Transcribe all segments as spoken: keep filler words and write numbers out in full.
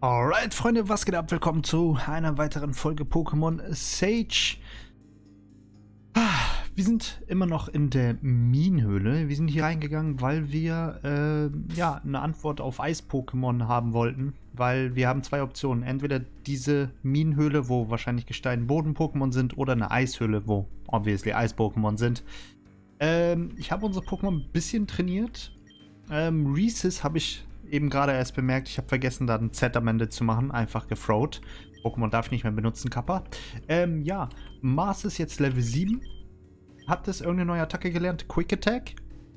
Alright, Freunde, was geht ab? Willkommen zu einer weiteren Folge Pokémon Sage. Wir sind immer noch in der Minenhöhle. Wir sind hier reingegangen, weil wir äh, ja, eine Antwort auf Eis-Pokémon haben wollten. Weil wir haben zwei Optionen. Entweder diese Minenhöhle, wo wahrscheinlich Gestein-Boden-Pokémon sind, oder eine Eishöhle, wo obviously Eis-Pokémon sind. Ähm, ich habe unsere Pokémon ein bisschen trainiert. Ähm, Reese's habe ich eben gerade erst bemerkt, ich habe vergessen, da ein Z am Ende zu machen. Einfach gefrowt. Pokémon darf ich nicht mehr benutzen, Kappa. Ähm, ja. Mars ist jetzt Level sieben. Hat das irgendeine neue Attacke gelernt? Quick Attack.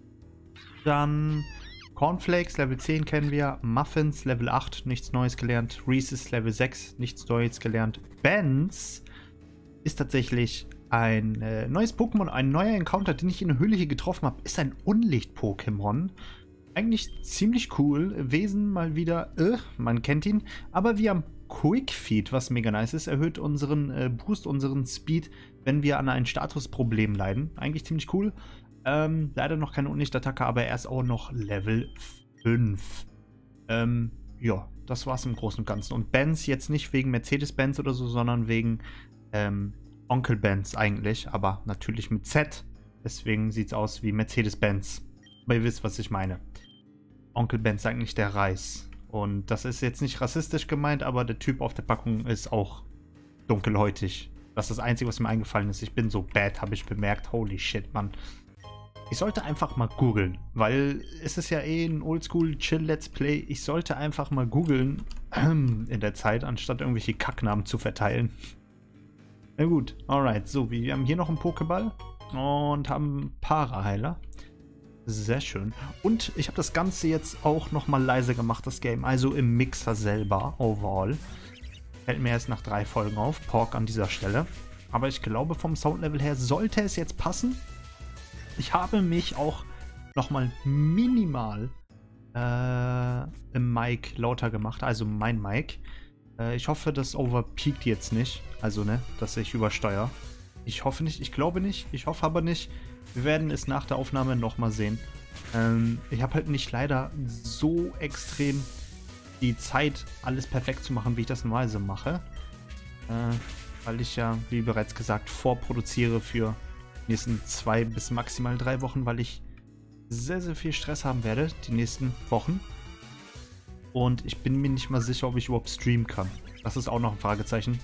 Dann Cornflakes, Level zehn kennen wir. Muffins, Level acht, nichts Neues gelernt. Reese's, Level sechs, nichts Neues gelernt. Benz ist tatsächlich ein äh, neues Pokémon, ein neuer Encounter, den ich in der Höhle hier getroffen habe. Ist ein Unlicht-Pokémon. Eigentlich ziemlich cool. Wesen mal wieder, äh, man kennt ihn. Aber wir haben Quick Feed, was mega nice ist. Erhöht unseren äh, Boost, unseren Speed, wenn wir an ein Statusproblem leiden. Eigentlich ziemlich cool. Ähm, leider noch keine Unlichtattacke, aber er ist auch noch Level fünf. Ähm, ja, das war's im Großen und Ganzen. Und Benz jetzt nicht wegen Mercedes-Benz oder so, sondern wegen ähm, Onkel Benz eigentlich. Aber natürlich mit Z. Deswegen sieht's aus wie Mercedes-Benz. Aber ihr wisst, was ich meine. Onkel Benz ist eigentlich der Reis. Und das ist jetzt nicht rassistisch gemeint, aber der Typ auf der Packung ist auch dunkelhäutig. Das ist das Einzige, was mir eingefallen ist. Ich bin so bad, habe ich bemerkt. Holy shit, Mann. Ich sollte einfach mal googeln, weil es ist ja eh ein Oldschool-Chill-Let's Play. Ich sollte einfach mal googeln in der Zeit, anstatt irgendwelche Kacknamen zu verteilen. Na gut, alright. So, wir haben hier noch einen Pokéball und haben einen Paraheiler. Sehr schön. Und ich habe das Ganze jetzt auch nochmal leiser gemacht, das Game. Also im Mixer selber, overall. Fällt mir erst nach drei Folgen auf. Pork an dieser Stelle. Aber ich glaube, vom Soundlevel her sollte es jetzt passen. Ich habe mich auch nochmal minimal äh, im Mic lauter gemacht. Also mein Mic. Äh, ich hoffe, das overpeakt jetzt nicht. Also, ne, dass ich übersteuere. Ich hoffe nicht. Ich glaube nicht. Ich hoffe aber nicht. Wir werden es nach der Aufnahme nochmal sehen. Ähm, ich habe halt nicht leider so extrem die Zeit, alles perfekt zu machen, wie ich das normalerweise mache. Äh, weil ich ja, wie bereits gesagt, vorproduziere für die nächsten zwei bis maximal drei Wochen, weil ich sehr, sehr viel Stress haben werde, die nächsten Wochen. Und ich bin mir nicht mal sicher, ob ich überhaupt streamen kann. Das ist auch noch ein Fragezeichen.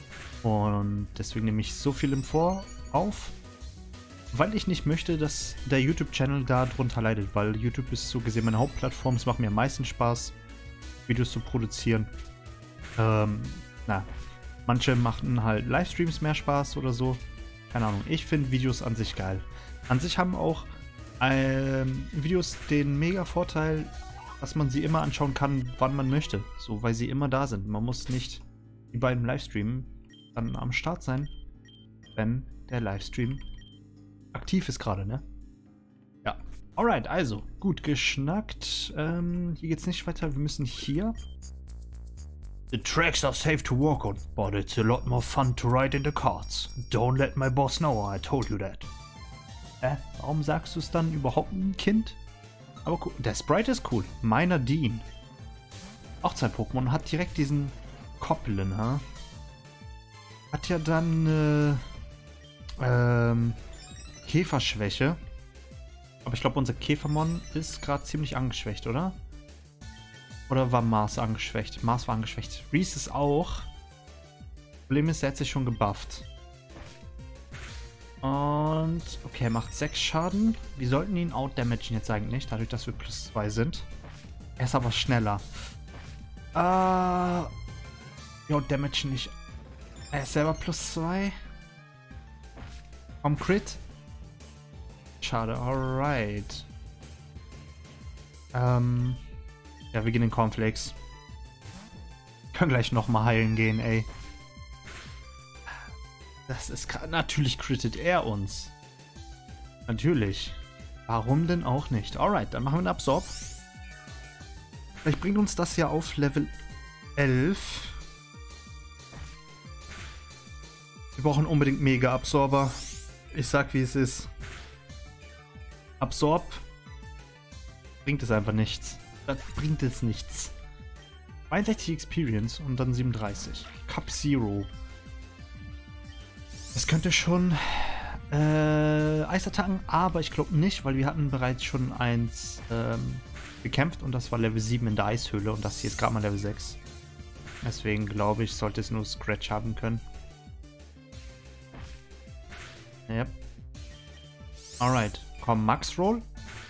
Und deswegen nehme ich so viel im Vor auf. Weil ich nicht möchte, dass der YouTube-Channel da drunter leidet, weil YouTube ist so gesehen meine Hauptplattform. Es macht mir am meisten Spaß, Videos zu produzieren. Ähm, na, manche machen halt Livestreams mehr Spaß oder so. Keine Ahnung, ich finde Videos an sich geil. An sich haben auch ähm, Videos den mega Vorteil, dass man sie immer anschauen kann, wann man möchte. So, weil sie immer da sind. Man muss nicht wie beim Livestream dann am Start sein, wenn der Livestream aktiv ist gerade, ne? Ja. Alright, also, gut geschnackt. Ähm, hier geht's nicht weiter. Wir müssen hier. The tracks are safe to walk on, but it's a lot more fun to ride in the carts. Don't let my boss know I told you that. Äh, warum sagst du es dann überhaupt ein Kind? Aber cool. Der Sprite ist cool. Meiner Dean. Auch zwei Pokémon. Hat direkt diesen Koppeln, ha? Hat ja dann, äh, ähm, Käferschwäche. Aber ich glaube, unser Käfermon ist gerade ziemlich angeschwächt, oder? Oder war Mars angeschwächt? Mars war angeschwächt. Reese ist auch. Problem ist, er hat sich schon gebufft. Und, okay, er macht sechs Schaden. Wir sollten ihn outdamagen jetzt eigentlich, dadurch, dass wir plus zwei sind. Er ist aber schneller. Äh. Uh, ja, damagen nicht. Er ist selber plus zwei. Vom Crit. Schade, alright. Ähm. Ja, wir gehen in Cornflakes. Können gleich nochmal heilen gehen, ey. Das ist natürlich crittet er uns. Natürlich. Warum denn auch nicht? Alright, dann machen wir einen Absorb. Vielleicht bringt uns das ja auf Level elf. Wir brauchen unbedingt Mega-Absorber. Ich sag, wie es ist. Absorb bringt es einfach nichts. Das bringt es nichts. zweiundsechzig Experience und dann siebenunddreißig. Cup Zero. Das könnte schon äh, Eisattacken, aber ich glaube nicht, weil wir hatten bereits schon eins ähm, gekämpft und das war Level sieben in der Eishöhle und das hier ist gerade mal Level sechs. Deswegen glaube ich, sollte es nur Scratch haben können. Yep. Alright. Komm, Max Roll.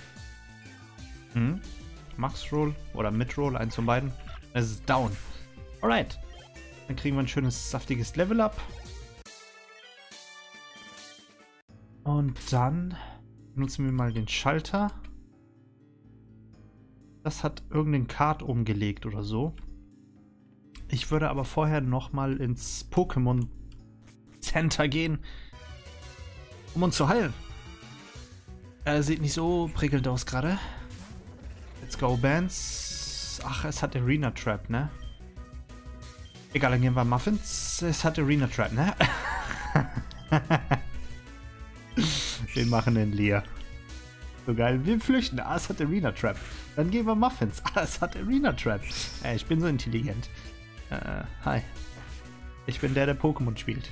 Hm. Max Roll oder Mid Roll, eins von beiden. Es ist down. Alright. Dann kriegen wir ein schönes, saftiges Level Up. Und dann benutzen wir mal den Schalter. Das hat irgendeinen Card umgelegt oder so. Ich würde aber vorher nochmal ins Pokémon Center gehen, um uns zu heilen. Er sieht nicht so prickelnd aus gerade. Let's go, Bands. Ach, es hat Arena Trap, ne? Egal, dann gehen wir Muffins. Es hat Arena Trap, ne? Wir machen den Leer. So geil. Wir flüchten. Ah, es hat Arena Trap. Dann gehen wir Muffins. Ah, es hat Arena Trap. Äh, ich bin so intelligent. Äh, hi. Ich bin der, der Pokémon spielt.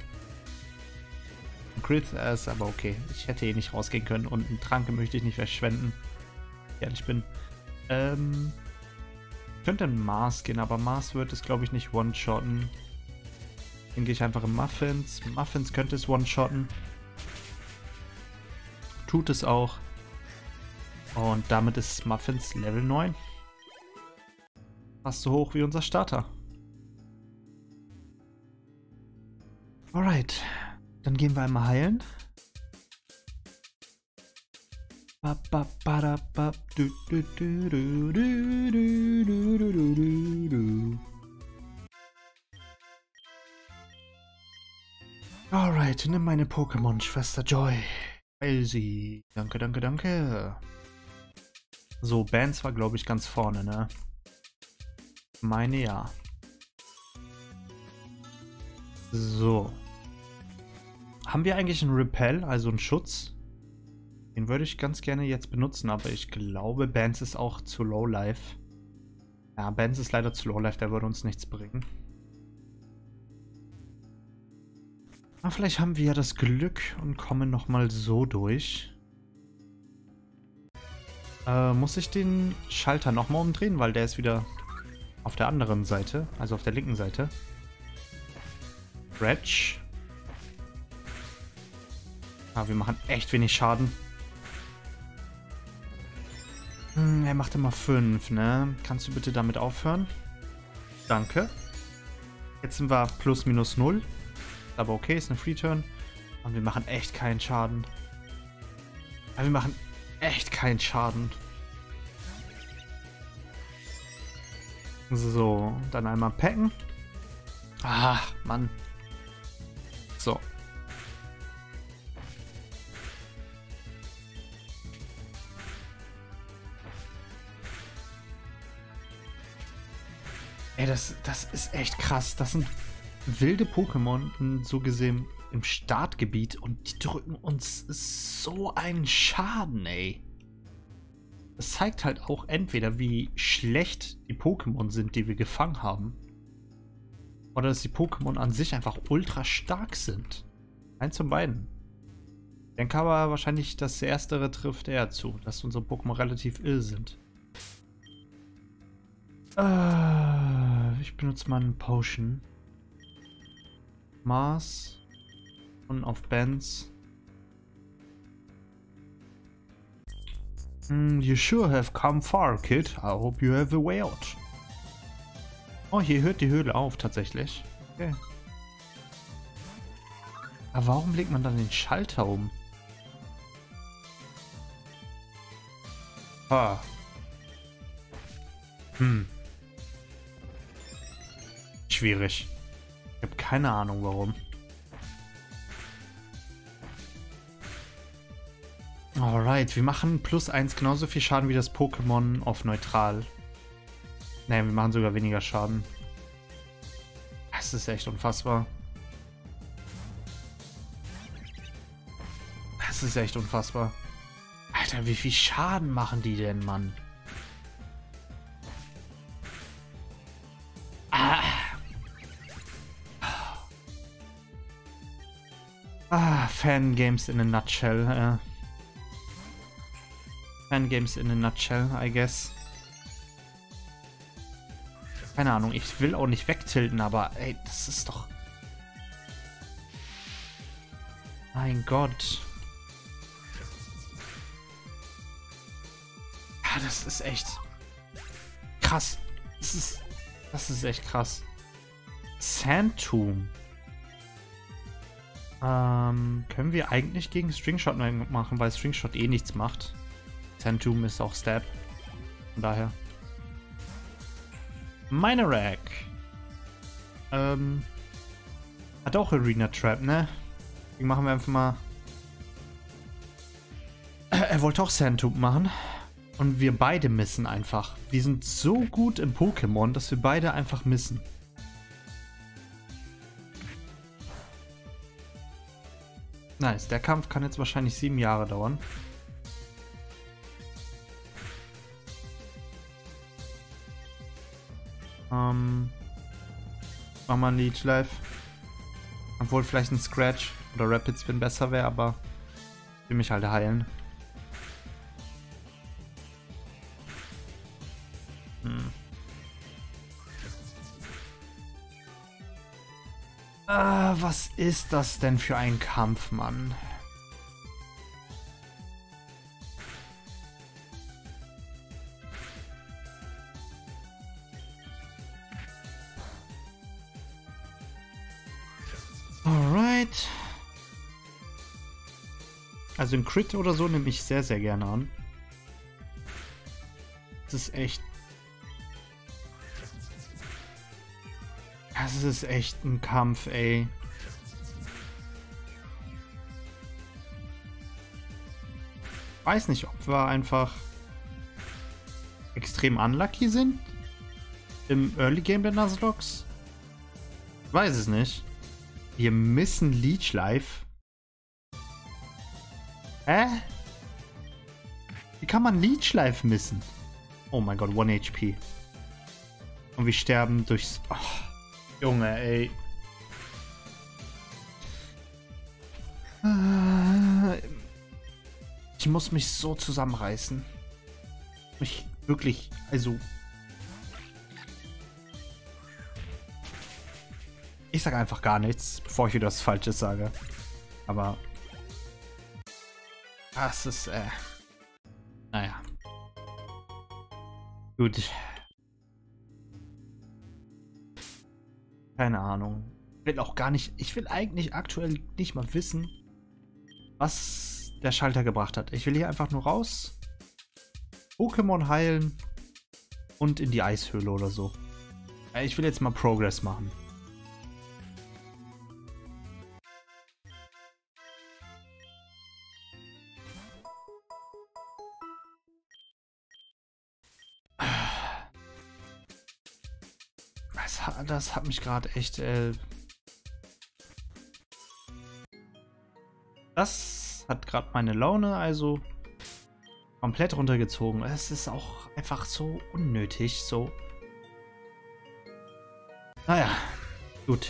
Crit äh, ist aber okay. Ich hätte eh nicht rausgehen können und einen Trank möchte ich nicht verschwenden. Ehrlich bin. Ähm. Könnte ein Mars gehen, aber Mars wird es, glaube ich, nicht one-shotten. Dann gehe ich einfach in Muffins. Muffins könnte es one-shotten. Tut es auch. Und damit ist Muffins Level neun. Fast so hoch wie unser Starter. Alright. Dann gehen wir einmal heilen. Alright, nimm meine Pokémon-Schwester Joy. Heil sie. Danke, danke, danke. So, Bands war, glaube ich, ganz vorne, ne? Meine ja. So. Haben wir eigentlich einen Repel, also einen Schutz? Den würde ich ganz gerne jetzt benutzen, aber ich glaube, Bands ist auch zu Low Life. Ja, Bands ist leider zu Low Life, der würde uns nichts bringen. Aber vielleicht haben wir ja das Glück und kommen nochmal so durch. Äh, muss ich den Schalter nochmal umdrehen, weil der ist wieder auf der anderen Seite, also auf der linken Seite. Stretch. Ah, wir machen echt wenig Schaden. Hm, er macht immer fünf, ne? Kannst du bitte damit aufhören? Danke. Jetzt sind wir plus minus null. Aber okay, ist eine Free-Turn. Und wir machen echt keinen Schaden. Ja, wir machen echt keinen Schaden. So, dann einmal packen. Ah, Mann. So. Ey, das, das ist echt krass. Das sind wilde Pokémon, so gesehen, im Startgebiet. Und die drücken uns so einen Schaden, ey. Das zeigt halt auch entweder, wie schlecht die Pokémon sind, die wir gefangen haben. Oder dass die Pokémon an sich einfach ultra stark sind. Eins von beiden. Ich denke aber wahrscheinlich, das Erstere trifft eher zu, dass unsere Pokémon relativ ill sind. Äh, ich benutze mal einen Potion. Mars. Und auf Bands. Mm, you sure have come far, kid. I hope you have a way out. Oh, hier hört die Höhle auf, tatsächlich. Okay. Aber warum legt man dann den Schalter um? Ah. Hm. Schwierig. Ich habe keine Ahnung, warum. Alright, wir machen plus eins genauso viel Schaden wie das Pokémon auf neutral. Ne, wir machen sogar weniger Schaden. Das ist echt unfassbar. Das ist echt unfassbar. Alter, wie viel Schaden machen die denn, Mann? Ah, Fangames in a nutshell. Äh. Fangames in a nutshell, I guess. Keine Ahnung, ich will auch nicht wegtilten, aber ey, das ist doch... Mein Gott. Ja, das ist echt krass. Das ist, das ist echt krass. Sandtomb. Ähm, können wir eigentlich gegen Stringshot machen, weil Stringshot eh nichts macht. Sandtomb ist auch Stab. Von daher. Minorak. Ähm, hat auch Arena Trap, ne? Deswegen machen wir einfach mal... Er wollte auch Sandtomb machen. Und wir beide missen einfach. Wir sind so gut im Pokémon, dass wir beide einfach missen. Nice, der Kampf kann jetzt wahrscheinlich sieben Jahre dauern. Ähm, mach mal ein Leech Life. Obwohl vielleicht ein Scratch oder Rapid Spin besser wäre, aber ich will mich halt heilen. Hm. Ah, was ist das denn für ein Kampf, Mann? Alright. Also ein Crit oder so nehme ich sehr, sehr gerne an. Das ist echt... Das ist echt ein Kampf, ey. Weiß nicht, ob wir einfach extrem unlucky sind im Early Game der Nuzlocke. Weiß es nicht. Wir missen Leech Life. Hä? Wie kann man Leech Life missen? Oh mein Gott, one H P. Und wir sterben durchs... Oh, Junge, ey. Ich muss mich so zusammenreißen. Ich wirklich, also... Ich sage einfach gar nichts, bevor ich wieder was Falsches sage. Aber... Das ist, äh... Naja. Gut. Keine Ahnung. Ich will auch gar nicht... Ich will eigentlich aktuell nicht mal wissen, was der Schalter gebracht hat. Ich will hier einfach nur raus, Pokémon heilen und in die Eishöhle oder so. Ich will jetzt mal Progress machen. Das hat, das hat mich gerade echt... Äh das hat gerade meine Laune also komplett runtergezogen. Es ist auch einfach so unnötig, so. Naja, gut.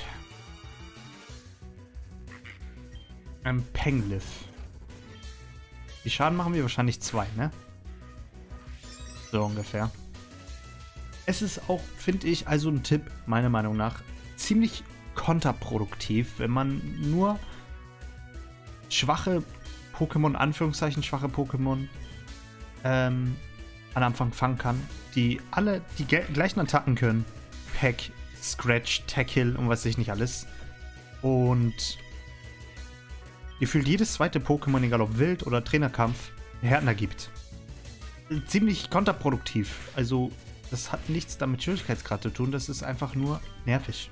Ein Pengliff. Wie Schaden machen wir? Wahrscheinlich zwei, ne? So ungefähr. Es ist auch, finde ich, also ein Tipp, meiner Meinung nach, ziemlich kontraproduktiv, wenn man nur schwache Pokémon, Anführungszeichen schwache Pokémon, ähm, an Anfang fangen kann, die alle die gleichen Attacken können. Peck, Scratch, Tackle und was weiß ich nicht alles. Und gefühlt jedes zweite Pokémon, egal ob Wild oder Trainerkampf, Härtner gibt. Ziemlich kontraproduktiv. Also, das hat nichts damit Schwierigkeitsgrad zu tun, das ist einfach nur nervig.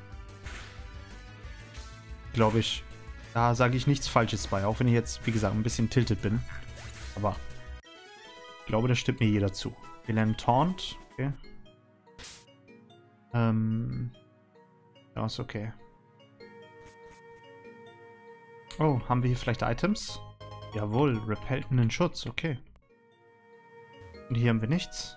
Glaube ich. Da sage ich nichts Falsches bei, auch wenn ich jetzt, wie gesagt, ein bisschen tilted bin. Aber ich glaube, da stimmt mir jeder zu. Wir lernen Taunt. Okay. Ähm. Ja, ist okay. Oh, haben wir hier vielleicht Items? Jawohl, repellenden Schutz, okay. Und hier haben wir nichts.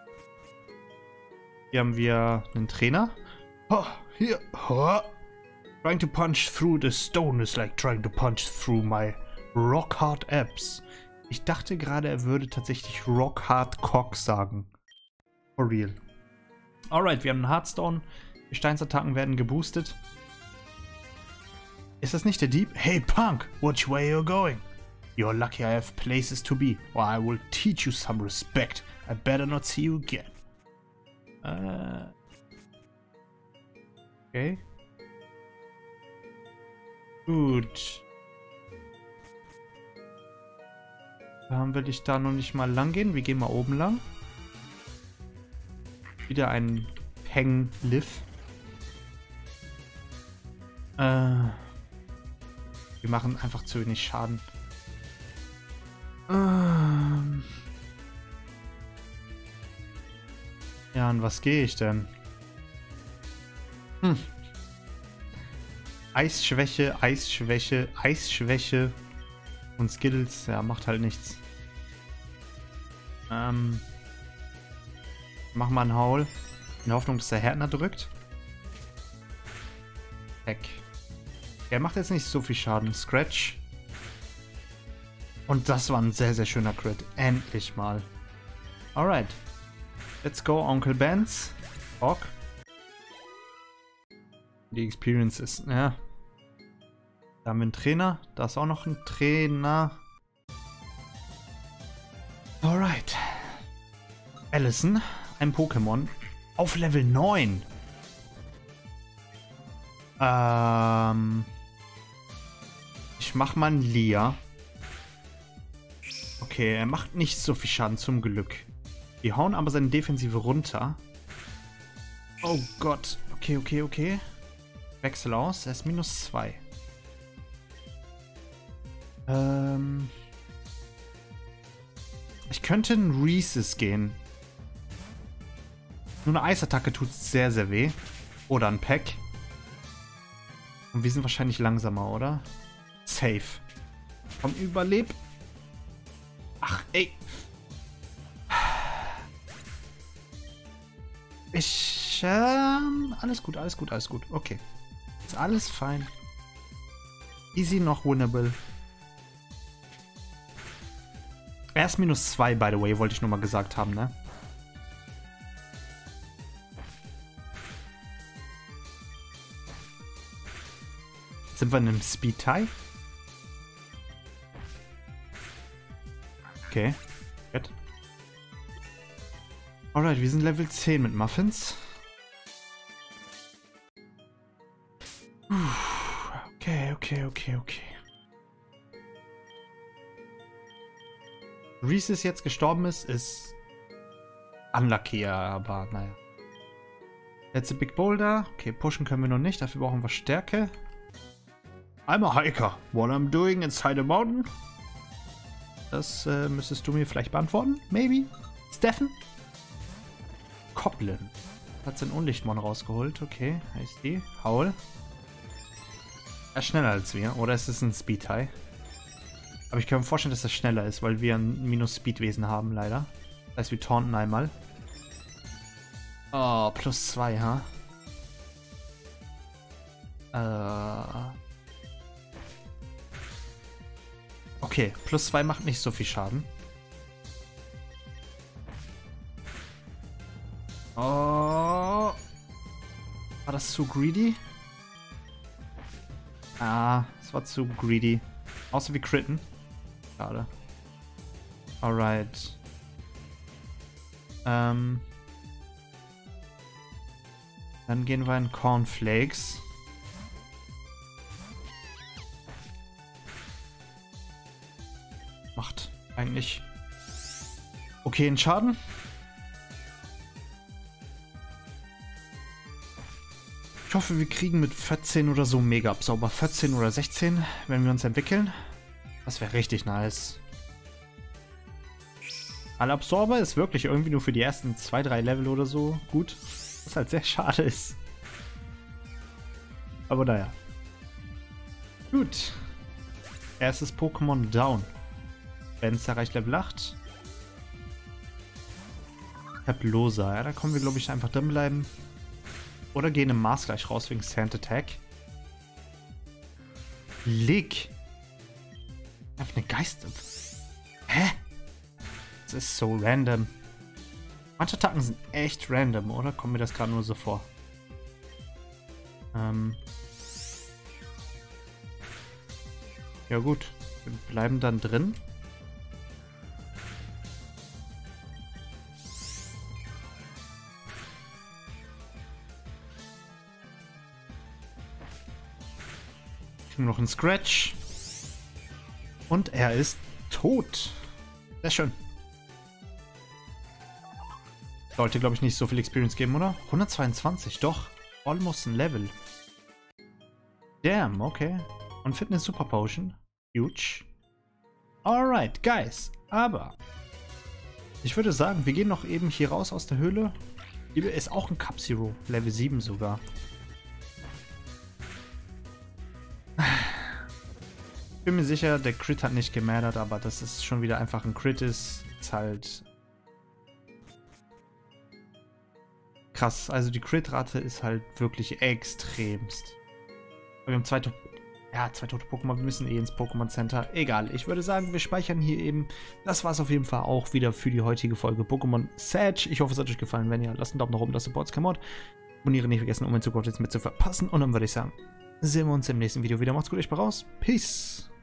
Hier haben wir einen Trainer. Oh, hier. Oh. Trying to punch through the stone is like trying to punch through my rock hard abs. Ich dachte gerade, er würde tatsächlich rock hard cock sagen. For real. Alright, wir haben einen Heartstone. Die Steinsattacken werden geboostet. Ist das nicht der Dieb? Hey Punk, which way you're going? You're lucky I have places to be, or I will teach you some respect. I better not see you again. Äh. Okay. Gut. Dann will ich da noch nicht mal lang gehen. Wir gehen mal oben lang. Wieder ein Peng-Liv. Äh. Wir machen einfach zu wenig Schaden. Ähm. Ja, und was gehe ich denn? Hm. Eisschwäche, Eisschwäche, Eisschwäche und Skills. Ja, macht halt nichts. Ähm. Mach mal einen Howl. In der Hoffnung, dass der Härtner drückt. Heck. Er macht jetzt nicht so viel Schaden. Scratch. Und das war ein sehr, sehr schöner Crit. Endlich mal. Alright. Let's go, Onkel Benz. Bock. Die Experience ist, ja. Da haben wir einen Trainer. Da ist auch noch ein Trainer. Alright. Allison, ein Pokémon. Auf Level neun. Ähm. Ich mach mal einen Lia. Okay, er macht nicht so viel Schaden, zum Glück. Wir hauen aber seine Defensive runter. Oh Gott. Okay, okay, okay. Wechsel aus. Er ist minus zwei. Ähm. Ich könnte in Reese's gehen. Nur eine Eisattacke tut sehr, sehr weh. Oder ein Pack. Und wir sind wahrscheinlich langsamer, oder? Safe. Komm, überleb. Ach, ey. Ich, ähm, alles gut, alles gut, alles gut. Okay. Ist alles fein. Easy noch winnable. Er ist minus zwei, by the way, wollte ich nur mal gesagt haben, ne? Sind wir in einem Speed-Tie? Okay. Gut. Alright, wir sind Level zehn mit Muffins. Okay, okay, okay, okay. Reese's jetzt gestorben ist, ist unlucky, aber naja. Letzte Big Boulder. Okay, pushen können wir noch nicht, dafür brauchen wir Stärke. I'm a hiker. What I'm doing inside a mountain? Das äh, müsstest du mir vielleicht beantworten. Maybe? Steffen? Koblin. Hat sein Unlichtmon rausgeholt. Okay, heißt die. Howl. Er ist schneller als wir. Oder ist es ein Speed-Tie? Aber ich kann mir vorstellen, dass er schneller ist, weil wir ein Minus-Speed-Wesen haben, leider. Das heißt, wir taunten einmal. Oh, plus zwei, ha? Äh... Okay, plus zwei macht nicht so viel Schaden. Oh. War das zu greedy? Ah, es war zu greedy. Außer wir critten. Schade. Alright. Ähm. Dann gehen wir in Cornflakes. Macht eigentlich okay einen Schaden. Ich hoffe, wir kriegen mit vierzehn oder so Mega-Absauber. vierzehn oder sechzehn, wenn wir uns entwickeln. Das wäre richtig nice. Alle Absorber ist wirklich irgendwie nur für die ersten zwei, drei Level oder so gut. Was halt sehr schade ist. Aber naja. Gut. Erstes Pokémon down. Benz erreicht Level acht. Tablosa. Ja, da können wir, glaube ich, einfach drin bleiben. Oder gehen im Mars gleich raus wegen Sand Attack. Lick. Einfach eine Geist... Hä? Das ist so random. Manche Attacken sind echt random, oder? Kommt mir das gerade nur so vor. Ähm... Ja gut, wir bleiben dann drin. Nur noch ein Scratch. Und er ist tot. Sehr schön. Sollte, glaube ich, nicht so viel Experience geben, oder? hundertzweiundzwanzig, doch. Almost ein Level. Damn, okay. Und Fitness Super Potion. Huge. Alright, guys. Aber ich würde sagen, wir gehen noch eben hier raus aus der Höhle. Hier ist auch ein Cup Zero. Level sieben sogar. Ich bin mir sicher, der Crit hat nicht gemattert, aber dass es schon wieder einfach ein Crit ist, ist halt krass. Also die Crit-Rate ist halt wirklich extremst. Wir haben zwei, ja, zwei tote Pokémon, wir müssen eh ins Pokémon Center. Egal, ich würde sagen, wir speichern hier eben. Das war es auf jeden Fall auch wieder für die heutige Folge Pokémon Sage. Ich hoffe, es hat euch gefallen. Wenn ja, lasst einen Daumen nach oben, das supports kein Mod. Abonniere nicht vergessen, um in Zukunft jetzt mit zu verpassen. Und dann würde ich sagen, sehen wir uns im nächsten Video wieder. Macht's gut, ich bin raus. Peace.